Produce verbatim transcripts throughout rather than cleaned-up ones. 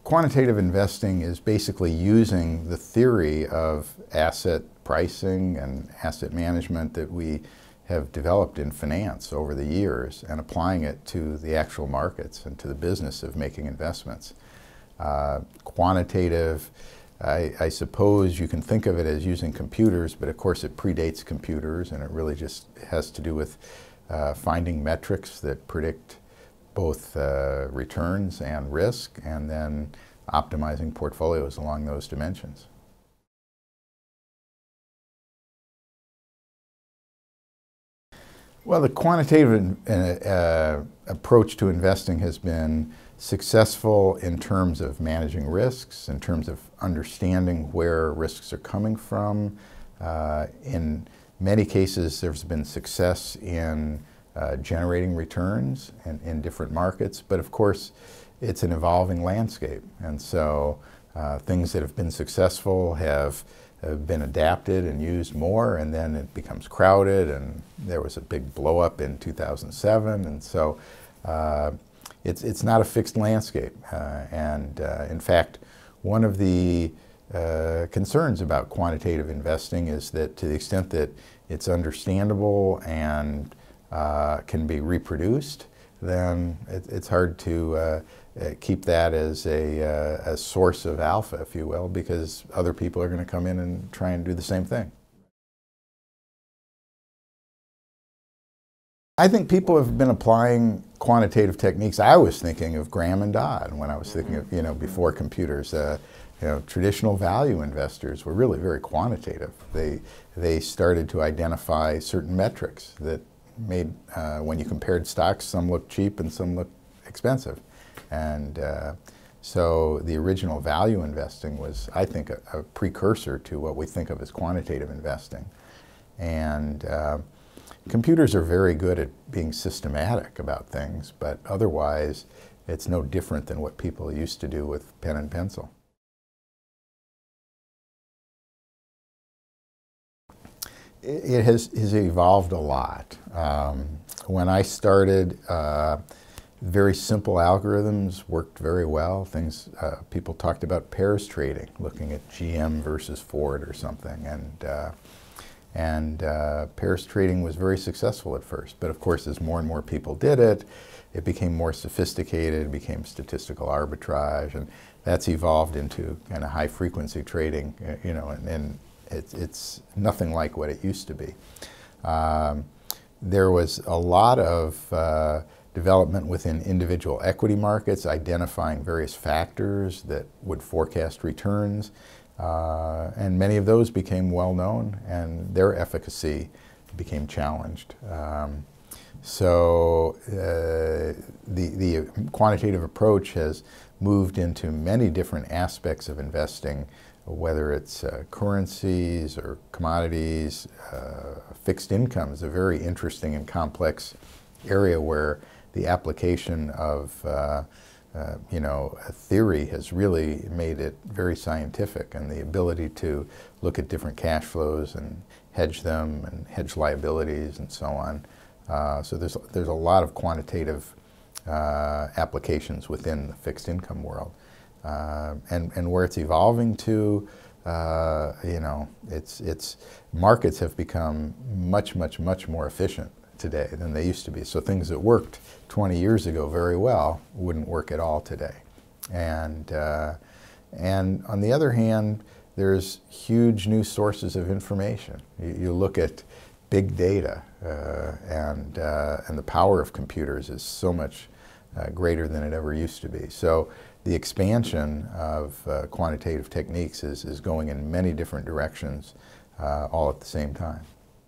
Quantitative investing is basically using the theory of asset pricing and asset management that we have developed in finance over the years and applying it to the actual markets and to the business of making investments. Uh, quantitative, I, I suppose you can think of it as using computers, but of course it predates computers, and it really just has to do with uh, finding metrics that predict both uh, returns and risk, and then optimizing portfolios along those dimensions. Well, the quantitative uh, approach to investing has been successful in terms of managing risks, in terms of understanding where risks are coming from. Uh, in many cases, there's been success in uh, generating returns in, in different markets, but of course, it's an evolving landscape. And so uh, things that have been successful have have been adapted and used more, and then it becomes crowded, and there was a big blow up in two thousand seven, and so uh, it's, it's not a fixed landscape. Uh, and uh, in fact, one of the uh, concerns about quantitative investing is that to the extent that it's understandable and uh, can be reproduced, then it, it's hard to uh, Uh, keep that as a, uh, a source of alpha, if you will, because other people are going to come in and try and do the same thing. I think people have been applying quantitative techniques. I was thinking of Graham and Dodd when I was thinking of, you know, before computers. Uh, you know, traditional value investors were really very quantitative. They, they started to identify certain metrics that made, uh, when you compared stocks, some looked cheap and some looked expensive. And uh, so the original value investing was, I think, a, a precursor to what we think of as quantitative investing. And uh, computers are very good at being systematic about things, but otherwise it's no different than what people used to do with pen and pencil. It has, has evolved a lot. Um, when I started, uh, very simple algorithms worked very well. Things, uh, people talked about pairs trading, looking at G M versus Ford or something, and uh, and uh, pairs trading was very successful at first. But of course, as more and more people did it, it became more sophisticated, it became statistical arbitrage, and that's evolved into kind of high frequency trading, you know, and, and it's, it's nothing like what it used to be. Um, there was a lot of uh, development within individual equity markets, identifying various factors that would forecast returns, uh, and many of those became well known, and their efficacy became challenged. Um, so uh, the, the quantitative approach has moved into many different aspects of investing, whether it's uh, currencies or commodities. Uh, fixed income is a very interesting and complex area where the application of, uh, uh, you know, a theory has really made it very scientific, and the ability to look at different cash flows and hedge them and hedge liabilities and so on. Uh, so there's, there's a lot of quantitative uh, applications within the fixed income world. Uh, and, and where it's evolving to, uh, you know, it's, it's, markets have become much, much, much more efficient today than they used to be. So things that worked twenty years ago very well wouldn't work at all today. And, uh, and on the other hand, there's huge new sources of information. You, you look at big data, uh, and, uh, and the power of computers is so much uh, greater than it ever used to be. So the expansion of uh, quantitative techniques is, is going in many different directions, uh, all at the same time.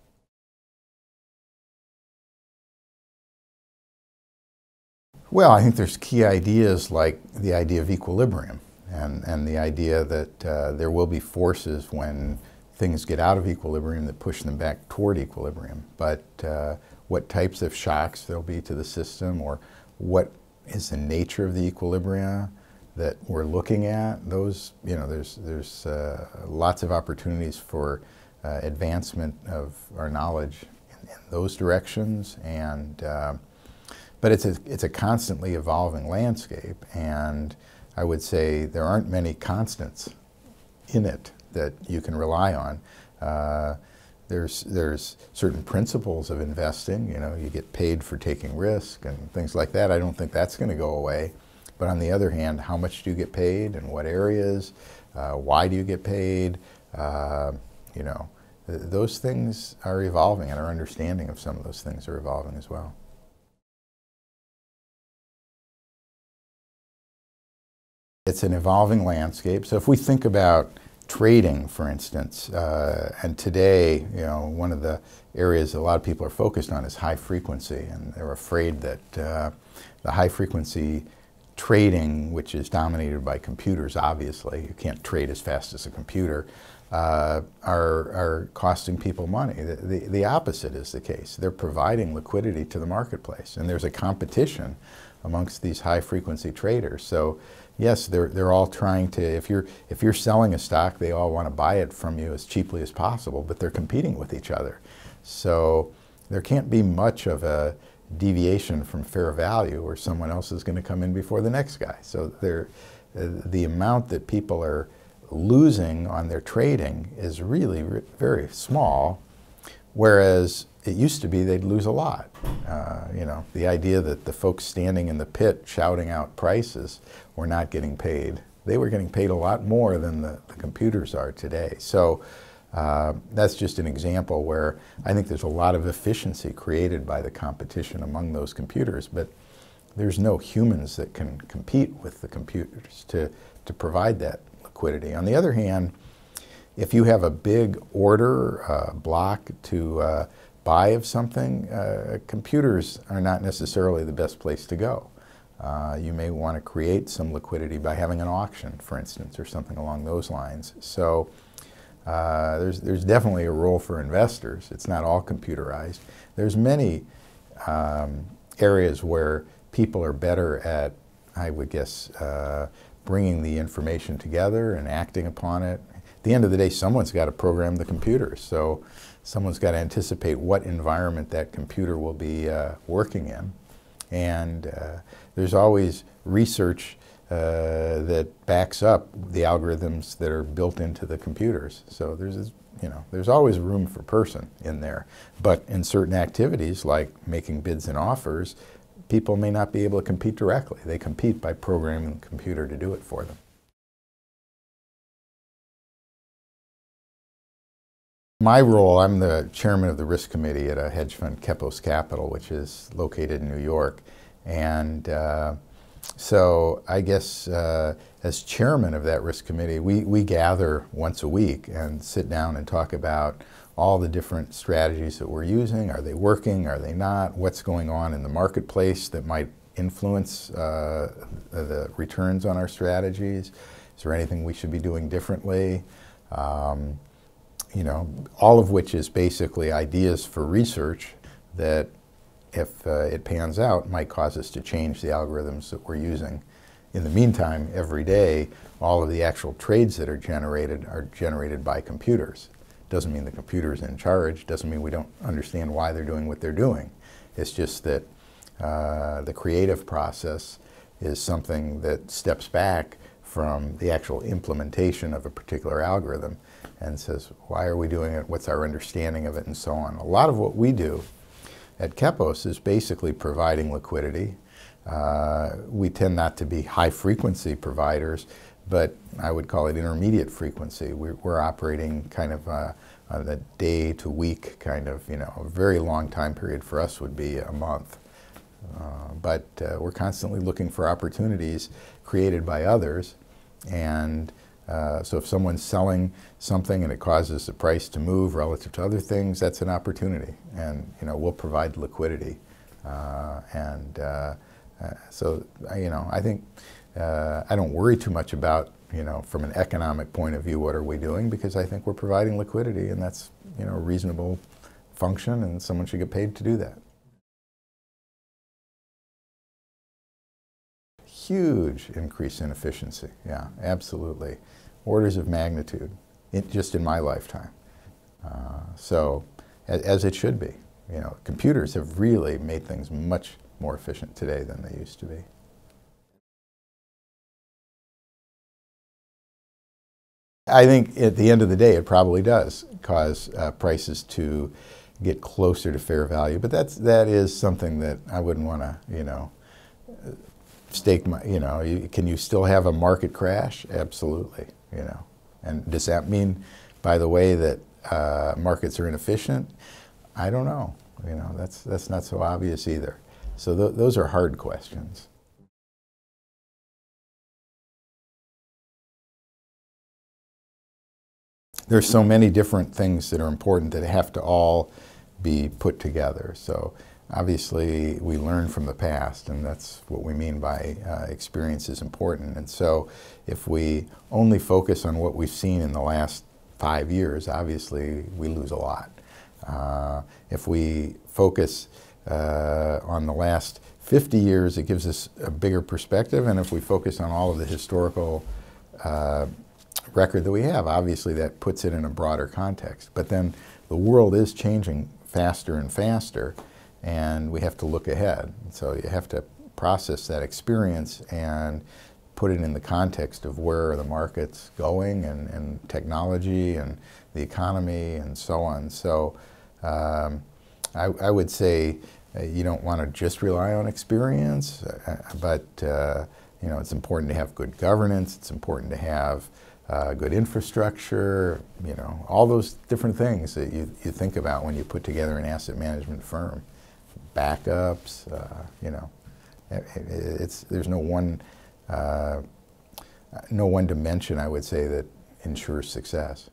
Well, I think there's key ideas like the idea of equilibrium, and, and the idea that uh, there will be forces when things get out of equilibrium that push them back toward equilibrium. But uh, what types of shocks there'll be to the system, or what is the nature of the equilibria that we're looking at, those, you know, there's, there's uh, lots of opportunities for uh, advancement of our knowledge in, in those directions. And uh, But it's a, it's a constantly evolving landscape, and I would say there aren't many constants in it that you can rely on. Uh, there's, there's certain principles of investing. You know, you get paid for taking risk and things like that. I don't think that's going to go away. But on the other hand, how much do you get paid, in what areas, uh, why do you get paid? Uh, you know, th those things are evolving, and our understanding of some of those things are evolving as well. It's an evolving landscape. So if we think about trading, for instance, uh, and today, you know, one of the areas a lot of people are focused on is high frequency, and they're afraid that uh, the high frequency trading, which is dominated by computers, obviously, you can't trade as fast as a computer, uh, are, are costing people money. The, the, the opposite is the case. They're providing liquidity to the marketplace, and there's a competition amongst these high frequency traders. So yes, they're, they're all trying to, if you're, if you're selling a stock, they all want to buy it from you as cheaply as possible, but they're competing with each other. So there can't be much of a deviation from fair value where someone else is going to come in before the next guy. So they're, uh, the amount that people are losing on their trading is really very small, whereas it used to be they'd lose a lot. Uh, you know, the idea that the folks standing in the pit shouting out prices were not getting paid. They were getting paid a lot more than the, the computers are today. So uh, that's just an example where I think there's a lot of efficiency created by the competition among those computers, but there's no humans that can compete with the computers to, to provide that liquidity. On the other hand, if you have a big order uh, block to uh, buy of something, uh, computers are not necessarily the best place to go. Uh, you may want to create some liquidity by having an auction, for instance, or something along those lines. So uh, there's, there's definitely a role for investors. It's not all computerized. There's many um, areas where people are better at, I would guess, uh, bringing the information together and acting upon it. At the end of the day, someone's got to program the computer. So someone's got to anticipate what environment that computer will be uh, working in. And uh, there's always research uh, that backs up the algorithms that are built into the computers. So there's, you know, there's always room for person in there. But in certain activities, like making bids and offers, people may not be able to compete directly. They compete by programming the computer to do it for them. My role, I'm the chairman of the risk committee at a hedge fund, Kepos Capital, which is located in New York. And uh, so I guess uh, as chairman of that risk committee, we, we gather once a week and sit down and talk about all the different strategies that we're using. Are they working? Are they not? What's going on in the marketplace that might influence uh, the returns on our strategies? Is there anything we should be doing differently? Um, you know, all of which is basically ideas for research that, if uh, it pans out, might cause us to change the algorithms that we're using. In the meantime, every day, all of the actual trades that are generated are generated by computers. Doesn't mean the computer is in charge, doesn't mean we don't understand why they're doing what they're doing. It's just that uh, the creative process is something that steps back from the actual implementation of a particular algorithm and says, why are we doing it, what's our understanding of it, and so on. A lot of what we do at Kepos is basically providing liquidity. Uh, we tend not to be high frequency providers, but I would call it intermediate frequency. We're, we're operating kind of uh, on a day to week kind of, you know, a very long time period for us would be a month. Uh, but uh, we're constantly looking for opportunities created by others, and uh, so if someone's selling something and it causes the price to move relative to other things, that's an opportunity, and you know, we'll provide liquidity. Uh, and uh, uh, so, you know, I think uh, I don't worry too much about, you know, from an economic point of view, what are we doing, because I think we're providing liquidity, and that's, you know, a reasonable function, and someone should get paid to do that. Huge increase in efficiency, yeah, absolutely. Orders of magnitude, it, just in my lifetime. Uh, so, as, as it should be. You know, computers have really made things much more efficient today than they used to be. I think at the end of the day, it probably does cause uh, prices to get closer to fair value. But that's that is something that I wouldn't want to, you know, stake my, you know, you, can you still have a market crash? Absolutely, you know. And does that mean, by the way, that uh, markets are inefficient? I don't know. You know, that's that's not so obvious either. So th those are hard questions. There's so many different things that are important that have to all be put together. So obviously we learn from the past, and that's what we mean by uh, experience is important. And so if we only focus on what we've seen in the last five years, obviously we lose a lot. Uh, if we focus uh, on the last fifty years, it gives us a bigger perspective. And if we focus on all of the historical uh, record that we have, obviously that puts it in a broader context. But then the world is changing faster and faster, and we have to look ahead. So you have to process that experience and put it in the context of where are the markets going, and, and technology and the economy and so on. So um, I, I would say uh, you don't want to just rely on experience, uh, but uh, you know, it's important to have good governance. It's important to have Uh, good infrastructure, you know, all those different things that you, you think about when you put together an asset management firm. Backups, uh, you know, it, it's, there's no one, uh, no one dimension, I would say, that ensures success.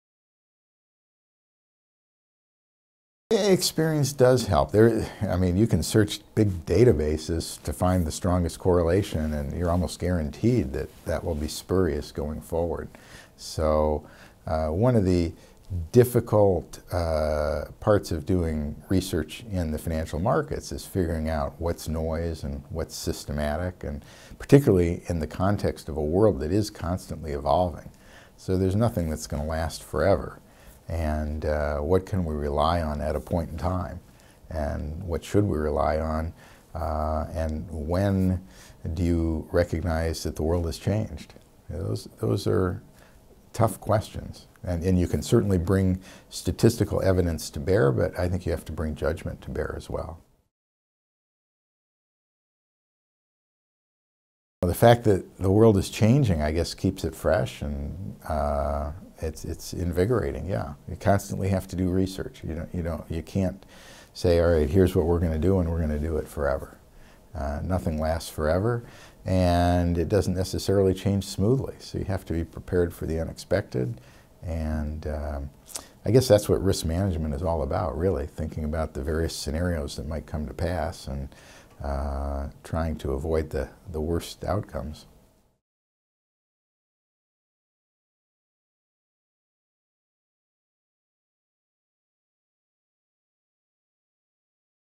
Experience does help. There, I mean, you can search big databases to find the strongest correlation, and you're almost guaranteed that that will be spurious going forward. So uh, one of the difficult uh, parts of doing research in the financial markets is figuring out what's noise and what's systematic, and particularly in the context of a world that is constantly evolving. So there's nothing that's going to last forever. And uh, what can we rely on at a point in time, and what should we rely on, uh, and when do you recognize that the world has changed? You know, those, those are tough questions, and, and you can certainly bring statistical evidence to bear, but I think you have to bring judgment to bear as well. The fact that the world is changing, I guess, keeps it fresh, and uh, it's it's invigorating. Yeah, you constantly have to do research. You don't you don't you can't say, all right, here's what we're going to do, and we're going to do it forever. Uh, nothing lasts forever, and it doesn't necessarily change smoothly. So you have to be prepared for the unexpected, and um, I guess that's what risk management is all about. Really, thinking about the various scenarios that might come to pass, and Uh, trying to avoid the, the worst outcomes.